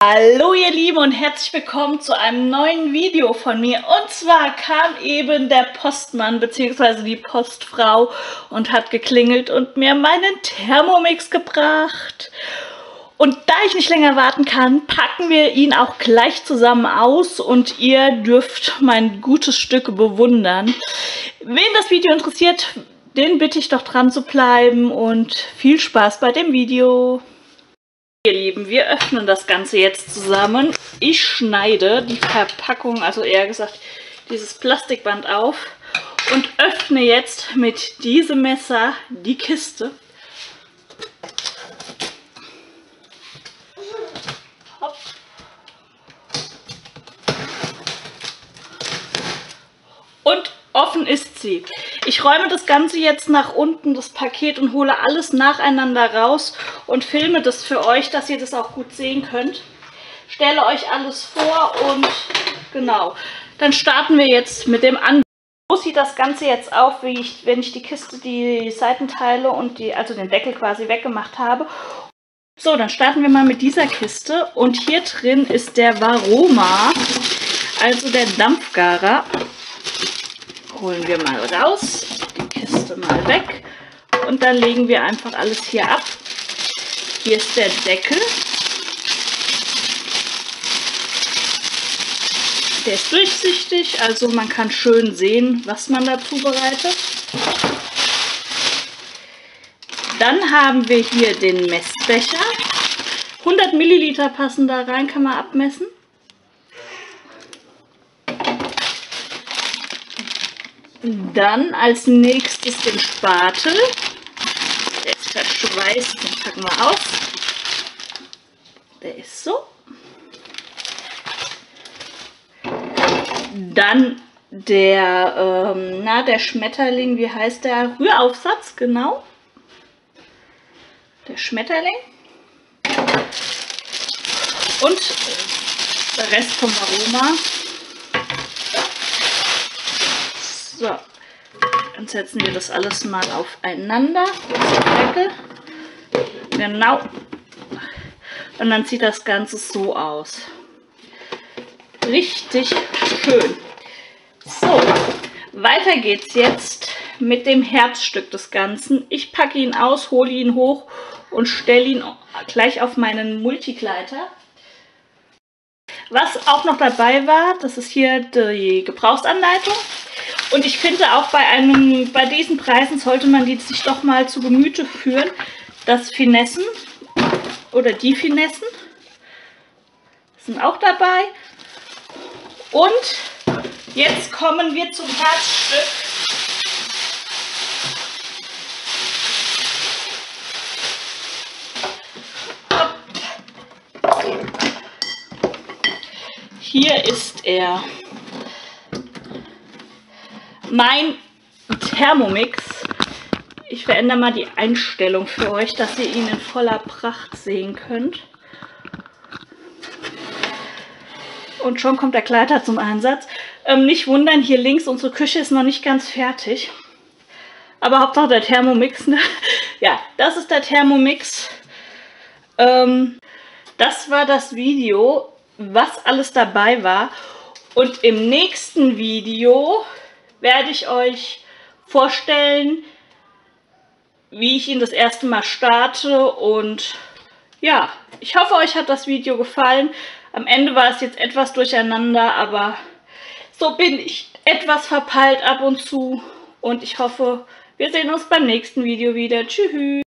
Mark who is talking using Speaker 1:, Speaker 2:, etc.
Speaker 1: Hallo ihr Lieben und herzlich willkommen zu einem neuen Video von mir. Und zwar kam eben der Postmann bzw. die Postfrau und hat geklingelt und mir meinen Thermomix gebracht. Und da ich nicht länger warten kann, packen wir ihn auch gleich zusammen aus und ihr dürft mein gutes Stück bewundern. Wen das Video interessiert, den bitte ich doch dran zu bleiben und viel Spaß bei dem Video. Ihr Lieben, wir öffnen das Ganze jetzt zusammen. Ich schneide die Verpackung, also eher gesagt dieses Plastikband auf und öffne jetzt mit diesem Messer die Kiste. Hopp. Und offen ist sie. Ich räume das Ganze jetzt nach unten, das Paket, und hole alles nacheinander raus und filme das für euch, dass ihr das auch gut sehen könnt. Stelle euch alles vor und genau, dann starten wir jetzt mit dem Anblick. So sieht das Ganze jetzt auf, wenn ich die Kiste, die Seitenteile und also den Deckel quasi weggemacht habe. So, dann starten wir mal mit dieser Kiste und hier drin ist der Varoma, also der Dampfgarer. Holen wir mal raus, die Kiste mal weg und dann legen wir einfach alles hier ab. Hier ist der Deckel. Der ist durchsichtig, also man kann schön sehen, was man da zubereitet. Dann haben wir hier den Messbecher. 100 Milliliter passen da rein, kann man abmessen. Dann als nächstes den Spatel. Der ist verschweißt, den packen wir auf. Der ist so. Dann der Schmetterling, wie heißt der? Rühraufsatz, genau. Der Schmetterling. Und der Rest vom Varoma. So, dann setzen wir das alles mal aufeinander. Deckel. Genau. Und dann sieht das Ganze so aus. Richtig schön. So, weiter geht's jetzt mit dem Herzstück des Ganzen. Ich packe ihn aus, hole ihn hoch und stelle ihn gleich auf meinen Multigleiter. Was auch noch dabei war, das ist hier die Gebrauchsanleitung. Und ich finde auch bei diesen Preisen sollte man die sich doch mal zu Gemüte führen. Das Finessen oder die Finessen sind auch dabei. Und jetzt kommen wir zum Herzstück. Hier ist er. Mein Thermomix. Ich verändere mal die Einstellung für euch, dass ihr ihn in voller Pracht sehen könnt. Und schon kommt der Gleiter zum Einsatz. Nicht wundern, hier links, unsere Küche ist noch nicht ganz fertig. Aber Hauptsache der Thermomix. Ne? Ja, das ist der Thermomix. Das war das Video, was alles dabei war. Und im nächsten Video werde ich euch vorstellen, wie ich ihn das erste Mal starte. Und ja, ich hoffe, euch hat das Video gefallen. Am Ende war es jetzt etwas durcheinander, aber so bin ich etwas verpeilt ab und zu. Und ich hoffe, wir sehen uns beim nächsten Video wieder. Tschüss!